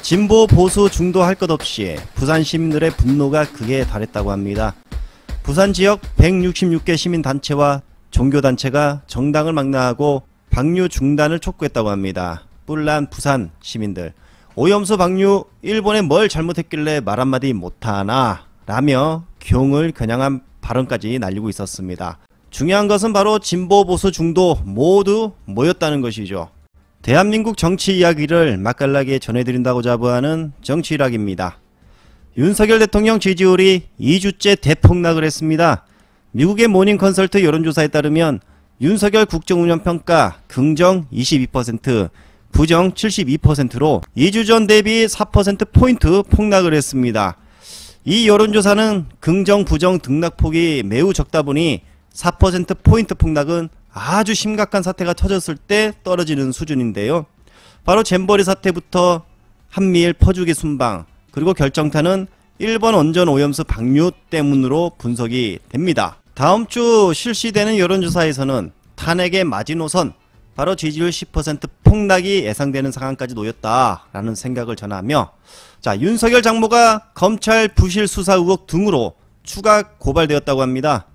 진보 보수 중도 할 것 없이 부산 시민들의 분노가 극에 달했다고 합니다. 부산 지역 166개 시민단체와 종교단체가 정당을 망라하고 방류 중단을 촉구했다고 합니다. 뿔난 부산 시민들, 오염수 방류 일본에 뭘 잘못했길래 말 한마디 못하나 라며 경을 겨냥한 발언까지 날리고 있었습니다. 중요한 것은 바로 진보 보수 중도 모두 모였다는 것이죠. 대한민국 정치 이야기를 맛깔나게 전해드린다고 자부하는 정치일학입니다. 윤석열 대통령 지지율이 2주째 대폭락을 했습니다. 미국의 모닝컨설트 여론조사에 따르면 윤석열 국정운영평가 긍정 22%, 부정 72%로 2주 전 대비 4%포인트 폭락을 했습니다. 이 여론조사는 긍정, 부정 등락폭이 매우 적다 보니 4%포인트 폭락은 아주 심각한 사태가 터졌을 때 떨어지는 수준인데요. 바로 잼버리 사태부터 한미일 퍼주기 순방, 그리고 결정타는 일본 원전 오염수 방류 때문으로 분석이 됩니다. 다음 주 실시되는 여론조사에서는 탄핵의 마지노선, 바로 지지율 10% 폭락이 예상되는 상황까지 놓였다라는 생각을 전하며, 자, 윤석열 장모가 검찰 부실 수사 의혹 등으로 추가 고발되었다고 합니다.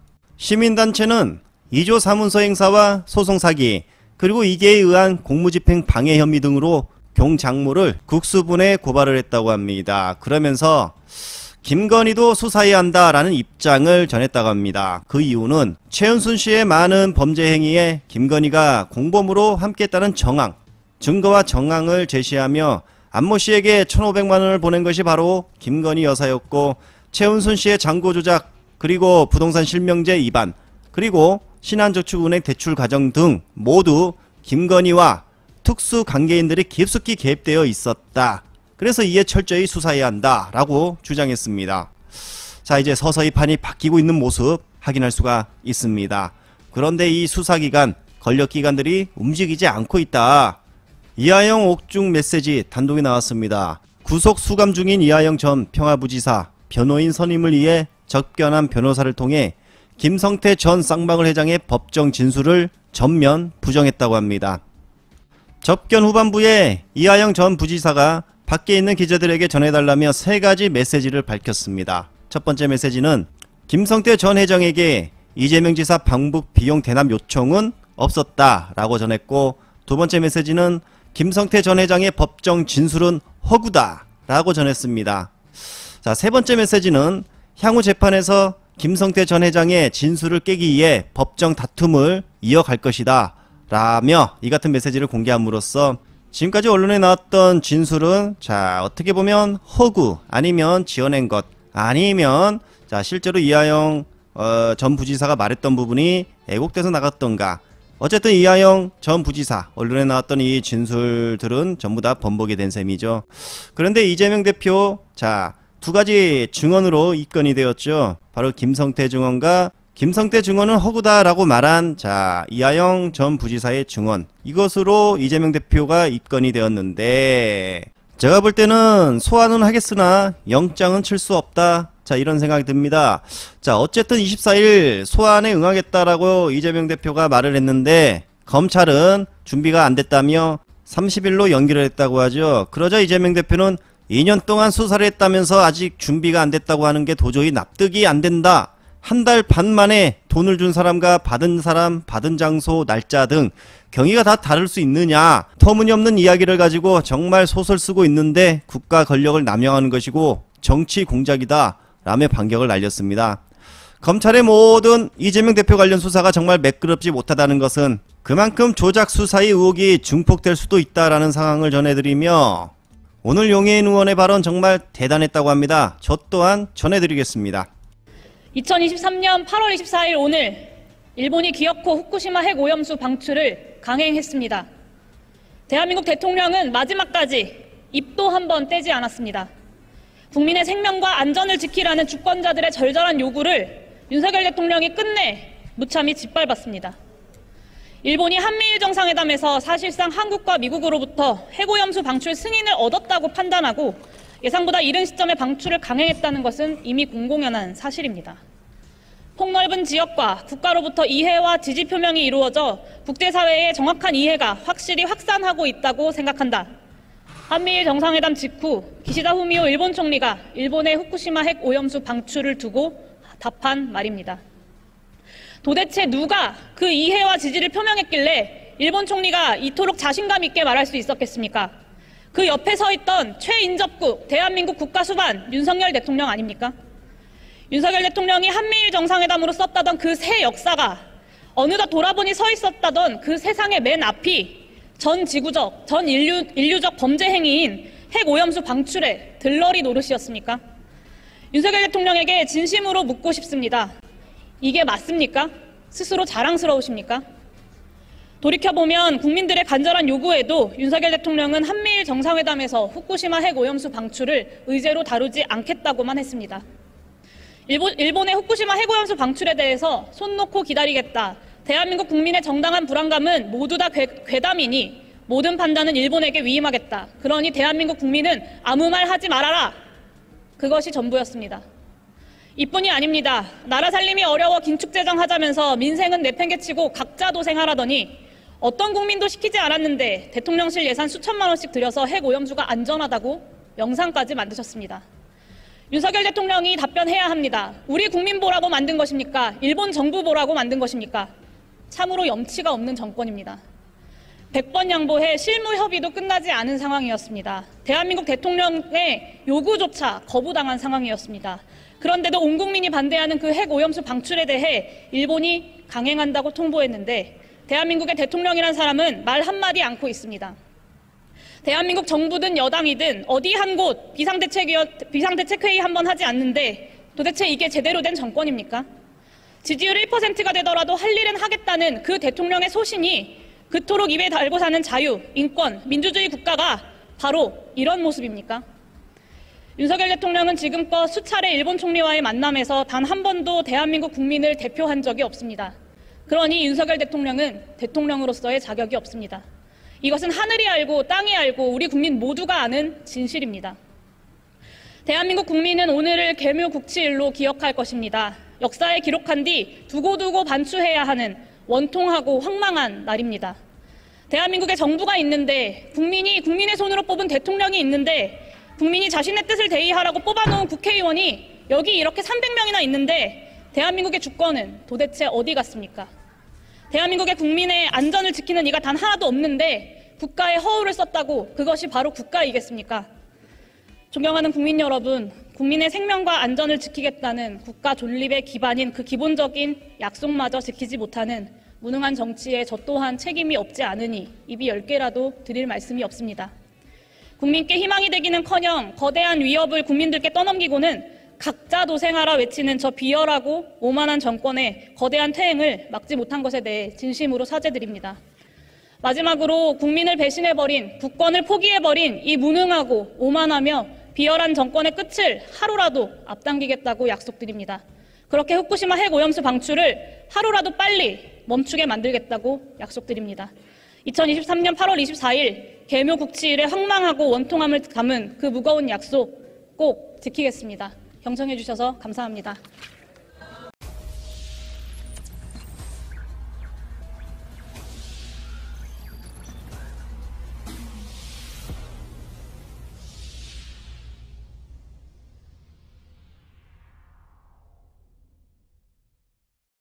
시민단체는 2조 사문서 행사와 소송 사기, 그리고 이계에 의한 공무집행 방해 혐의 등으로 경 장모를 국수분해 고발을 했다고 합니다. 그러면서 김건희도 수사해야 한다라는 입장을 전했다고 합니다. 그 이유는 최은순 씨의 많은 범죄 행위에 김건희가 공범으로 함께했다는 정황, 증거와 정황을 제시하며 안모 씨에게 1,500만 원을 보낸 것이 바로 김건희 여사였고, 최은순 씨의 잔고 조작, 그리고 부동산 실명제 위반, 그리고 신한저축은행 대출 과정 등 모두 김건희와 특수관계인들이 깊숙이 개입되어 있었다. 그래서 이에 철저히 수사해야 한다 라고 주장했습니다. 자, 이제 서서히 판이 바뀌고 있는 모습 확인할 수가 있습니다. 그런데 이 수사기관, 권력기관들이 움직이지 않고 있다. 이하영 옥중 메시지 단독이 나왔습니다. 구속 수감 중인 이하영 전 평화부지사 변호인 선임을 위해 접견한 변호사를 통해 김성태 전 쌍방울 회장의 법정 진술을 전면 부정했다고 합니다. 접견 후반부에 이하영 전 부지사가 밖에 있는 기자들에게 전해달라며 3가지 메시지를 밝혔습니다. 첫 번째 메시지는 김성태 전 회장에게 이재명 지사 방북 비용 대납 요청은 없었다라고 전했고, 두 번째 메시지는 김성태 전 회장의 법정 진술은 허구다라고 전했습니다. 자, 세 번째 메시지는 향후 재판에서 김성태 전 회장의 진술을 깨기 위해 법정 다툼을 이어갈 것이다 라며 이 같은 메시지를 공개함으로써 지금까지 언론에 나왔던 진술은, 자, 어떻게 보면 허구, 아니면 지어낸 것, 아니면 자, 실제로 이하영 전 부지사가 말했던 부분이 왜곡돼서 나갔던가, 어쨌든 이하영 전 부지사 언론에 나왔던 이 진술들은 전부 다 번복이 된 셈이죠. 그런데 이재명 대표, 자, 2가지 증언으로 입건이 되었죠. 바로 김성태 증언과 김성태 증언은 허구다라고 말한, 자, 이하영 전 부지사의 증언, 이것으로 이재명 대표가 입건이 되었는데, 제가 볼 때는 소환은 하겠으나 영장은 칠 수 없다, 자, 이런 생각이 듭니다. 자, 어쨌든 24일 소환에 응하겠다라고 이재명 대표가 말을 했는데 검찰은 준비가 안 됐다며 30일로 연기를 했다고 하죠. 그러자 이재명 대표는 2년 동안 수사를 했다면서 아직 준비가 안 됐다고 하는 게 도저히 납득이 안 된다. 한 달 반 만에 돈을 준 사람과 받은 사람, 받은 장소, 날짜 등 경위가 다 다를 수 있느냐. 터무니없는 이야기를 가지고 정말 소설 쓰고 있는데 국가 권력을 남용하는 것이고 정치 공작이다 라며 반격을 날렸습니다. 검찰의 모든 이재명 대표 관련 수사가 정말 매끄럽지 못하다는 것은 그만큼 조작 수사의 의혹이 증폭될 수도 있다라는 상황을 전해드리며, 오늘 용해인 의원의 발언 정말 대단했다고 합니다. 저 또한 전해드리겠습니다. 2023년 8월 24일 오늘 일본이 기어코 후쿠시마 핵오염수 방출을 강행했습니다. 대한민국 대통령은 마지막까지 입도 한 번 떼지 않았습니다. 국민의 생명과 안전을 지키라는 주권자들의 절절한 요구를 윤석열 대통령이 끝내 무참히 짓밟았습니다. 일본이 한미일 정상회담에서 사실상 한국과 미국으로부터 핵오염수 방출 승인을 얻었다고 판단하고 예상보다 이른 시점에 방출을 강행했다는 것은 이미 공공연한 사실입니다. 폭넓은 지역과 국가로부터 이해와 지지 표명이 이루어져 국제사회의 정확한 이해가 확실히 확산하고 있다고 생각한다. 한미일 정상회담 직후 기시다 후미오 일본 총리가 일본의 후쿠시마 핵 오염수 방출을 두고 답한 말입니다. 도대체 누가 그 이해와 지지를 표명했길래 일본 총리가 이토록 자신감 있게 말할 수 있었겠습니까? 그 옆에 서 있던 최인접국 대한민국 국가수반 윤석열 대통령 아닙니까? 윤석열 대통령이 한미일 정상회담으로 썼다던 그 새 역사가 어느덧 돌아보니 서 있었다던 그 세상의 맨 앞이 전 지구적, 전 인류적 범죄 행위인 핵 오염수 방출의 들러리 노릇이었습니까? 윤석열 대통령에게 진심으로 묻고 싶습니다. 이게 맞습니까? 스스로 자랑스러우십니까? 돌이켜보면 국민들의 간절한 요구에도 윤석열 대통령은 한미일 정상회담에서 후쿠시마 핵 오염수 방출을 의제로 다루지 않겠다고만 했습니다. 일본의 후쿠시마 핵 오염수 방출에 대해서 손 놓고 기다리겠다. 대한민국 국민의 정당한 불안감은 모두 다 괴담이니 모든 판단은 일본에게 위임하겠다. 그러니 대한민국 국민은 아무 말 하지 말아라. 그것이 전부였습니다. 이뿐이 아닙니다. 나라 살림이 어려워 긴축재정 하자면서 민생은 내팽개치고 각자 도생하라더니 어떤 국민도 시키지 않았는데 대통령실 예산 수천만 원씩 들여서 핵 오염수가 안전하다고 영상까지 만드셨습니다. 윤석열 대통령이 답변해야 합니다. 우리 국민 보라고 만든 것입니까? 일본 정부 보라고 만든 것입니까? 참으로 염치가 없는 정권입니다. 100번 양보해 실무 협의도 끝나지 않은 상황이었습니다. 대한민국 대통령의 요구조차 거부당한 상황이었습니다. 그런데도 온 국민이 반대하는 그 핵 오염수 방출에 대해 일본이 강행한다고 통보했는데 대한민국의 대통령이란 사람은 말 한마디 않고 있습니다. 대한민국 정부든 여당이든 어디 한 곳 비상대책회의 한번 하지 않는데 도대체 이게 제대로 된 정권입니까? 지지율 1%가 되더라도 할 일은 하겠다는 그 대통령의 소신이 그토록 입에 달고 사는 자유, 인권, 민주주의 국가가 바로 이런 모습입니까? 윤석열 대통령은 지금껏 수차례 일본 총리와의 만남에서 단 한 번도 대한민국 국민을 대표한 적이 없습니다. 그러니 윤석열 대통령은 대통령으로서의 자격이 없습니다. 이것은 하늘이 알고 땅이 알고 우리 국민 모두가 아는 진실입니다. 대한민국 국민은 오늘을 계묘국치일로 기억할 것입니다. 역사에 기록한 뒤 두고두고 반추해야 하는 원통하고 황망한 날입니다. 대한민국에 정부가 있는데 국민의 손으로 뽑은 대통령이 있는데 국민이 자신의 뜻을 대의하라고 뽑아놓은 국회의원이 여기 이렇게 300명이나 있는데 대한민국의 주권은 도대체 어디 갔습니까? 대한민국의 국민의 안전을 지키는 이가 단 하나도 없는데 국가의 허울을 썼다고 그것이 바로 국가이겠습니까? 존경하는 국민 여러분, 국민의 생명과 안전을 지키겠다는 국가 존립의 기반인 그 기본적인 약속마저 지키지 못하는 무능한 정치에 저 또한 책임이 없지 않으니 입이 10개라도 드릴 말씀이 없습니다. 국민께 희망이 되기는커녕 거대한 위협을 국민들께 떠넘기고는 각자 도생하라 외치는 저 비열하고 오만한 정권의 거대한 퇴행을 막지 못한 것에 대해 진심으로 사죄드립니다. 마지막으로 국민을 배신해버린, 국권을 포기해버린 이 무능하고 오만하며 비열한 정권의 끝을 하루라도 앞당기겠다고 약속드립니다. 그렇게 후쿠시마 핵 오염수 방출을 하루라도 빨리 멈추게 만들겠다고 약속드립니다. 2023년 8월 24일 계묘국치일의 황망하고 원통함을 담은 그 무거운 약속 꼭 지키겠습니다. 경청해 주셔서 감사합니다.